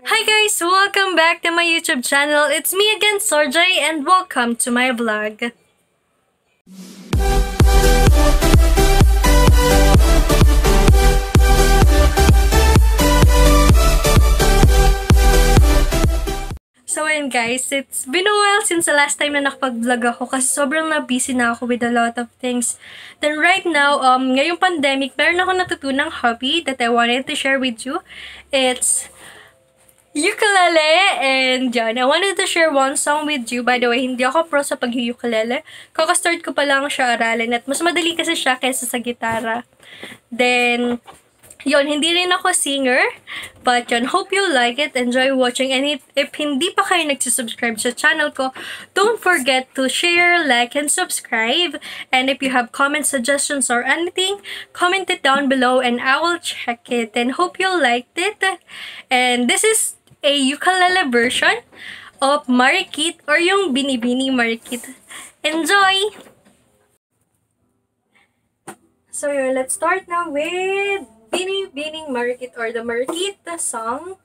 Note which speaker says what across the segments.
Speaker 1: Hi guys! Welcome back to my YouTube channel. It's me again, Sorjay, and welcome to my vlog. So ayun guys, it's been a while since the last time na nakapag-vlog ako kasi sobrang na-busy na ako with a lot of things. Then right now, ngayong pandemic, meron ako natutunang hobby that I wanted to share with you. It's ukulele, and yan, I wanted to share one song with you. By the way, hindi ako pro sa pag-ukulele. Kaka-start ko pa lang siya aralin at mas madali kasi siya kaysa sa gitara. Then, yun, hindi rin ako singer, but yun, hope you like it, enjoy watching, and if hindi pa kayo nagsisubscribe sa channel ko, don't forget to share, like, and subscribe, and if you have comments, suggestions, or anything, comment it down below, and I will check it, and hope you liked it. And this is a ukulele version of Marikit, or yung Binibining Marikit. Enjoy! So yun, let's start now with Binibining Marikit, or the Marikit song.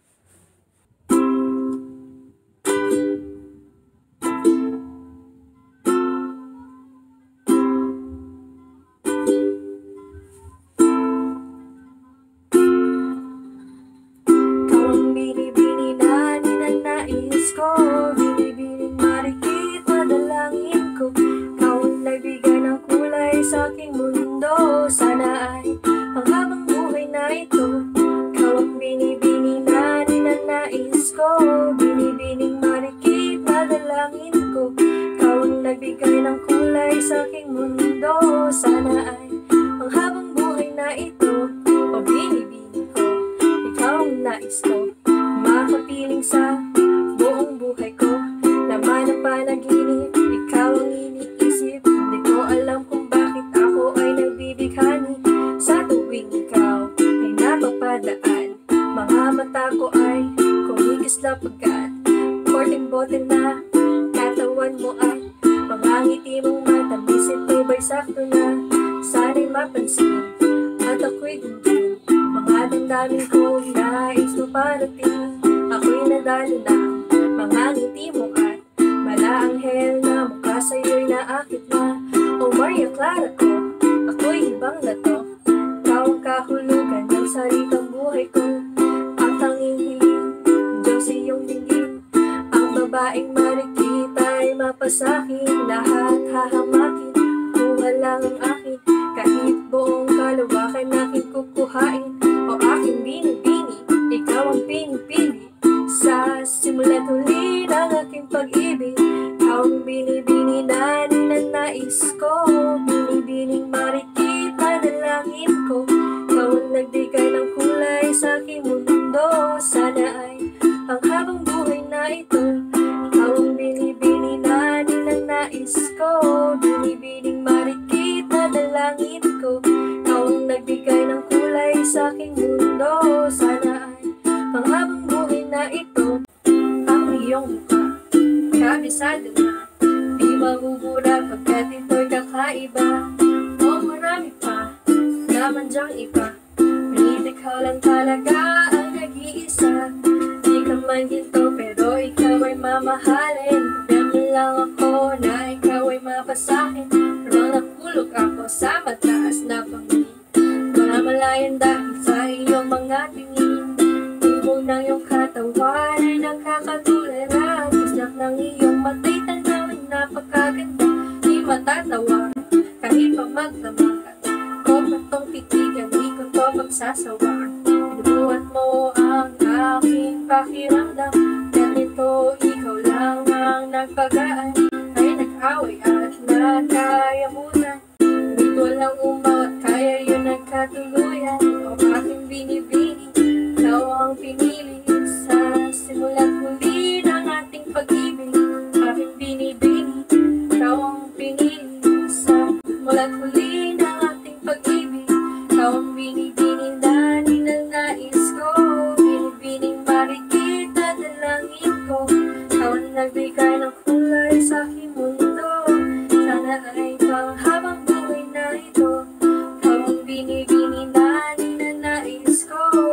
Speaker 1: Kawang binibini na ninanais ko, binibining marikit, madalangin ko. Kawang nagbigay ng kulay sa aking mundo, sana ay panghabang buhay na ito. Kawang binibini na ninanais ko, binibining marikit, madalangin ko. Kawang nagbigay ng kulay sa aking mundo, sana ay panghabang buhay na ito. O binibini ko, ikaw ang nais ko, makapiling sa buong buhay ko. Laman ng panaginip, ikaw ang iniisip. Di ko alam kung bakit ako ay nagbibighani sa tuwing ikaw ay napapadaan. Mga mata ko ay kumikislap agad. Korting bote na katawan mo ay mga ngiti mong matamis, ito ba'y sakto na sana'y mapansin. At ako'y dundin, mga damdamin ko nais mo parating. Ako'y nadalo na mga ngiti mo at malaanghel na mukha sa'yo'y naakit na. O Maria Clara ko, ako'y ibang na to. Ikaw ang kahulugan ng salitang buhay ko. Ang tanging hiling, Diyos iyong dinggin. Ang babaeng marikit ay mapasakin. Lahat hahamakin, kuha lang ang akin. Kahit buong kalawakan aking kukuhain. O aking binibini, ikaw ang pinipili. Sa simula't huli ng aking pag-ibig, ikaw ang binibini na ninanais ko. Binibining marikit, manalangin ko. Ikaw ang nagbigay ng kulay sa aking mundo, sana ay ang habang buhay na ito. Ikaw ang binibini na ninanais ko. Binibining marikit, manalangin ko. Ikaw ang nagbigay ng kulay sa aking mundo, sana ay ang habang buhay na ito. Ang iyong mukha, kabisado na, di mabubura pagkat ito'y kakaiba. O marami pa naman dyang iba, ngunit ikaw lang talaga ang nag-iisa. Di ka man ginto pero ikaw ay mamahalin. Naman lang ako na ikaw ay mapasakin. Parang nakulog ako sa mataas na pangin. Mamalayan dahil sa iyong mga tingin. Tubog ng iyong katawan ay nakakatulera. Tislak ng iyong matay, tanawin napakaganda. Di matatawa kahit pa magdamagan. Ko patong titigan, di ko to pagsasawaan. Binubuhat mo ang aking pakiramdam. Ganito ikaw lang ang nagpagaan. Ay nag-away at nagkayamutan. Ngunit walang umawat, kaya yun ang katuluyan. O aking binibini, ikaw ang pinili. Sa simula't huli ng ating pag-ibig, aking binibini, ikaw ang pinili. Sa simula't huli ng ating pag-ibig, ikaw ang binibini na ninanais ko. Binibining marikit, dadalangin ko. Ikaw ang nagbigay ng kulay sa aking mundo, sana ay panghabang buhay na ito. Ikaw ang binibini na ninanais ko.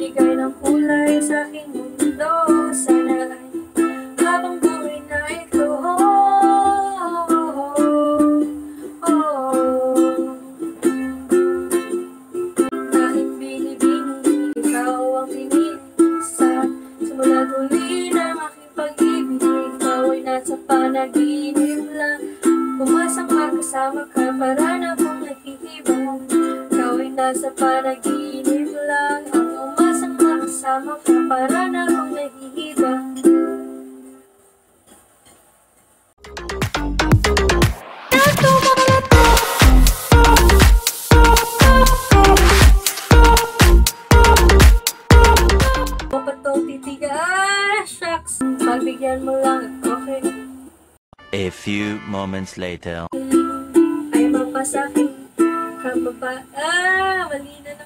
Speaker 1: magbibigay ng kulay sa aking mundo. Sana ay habang buhay na ito, kahit binibining, ikaw ang pinili sa simula't huli ng aking pag-ibig. Ikaw ay nasa panaginip lang, pumasang makasama ka para na akong naghihibang. Ikaw ay nasa panaginip lang, ang pumasang makasama ka para na akong naghihibang. Patong titigas, shucks, pagbigyan mo lang ako, okay?
Speaker 2: A few moments later.
Speaker 1: Ay mapasakit, mali na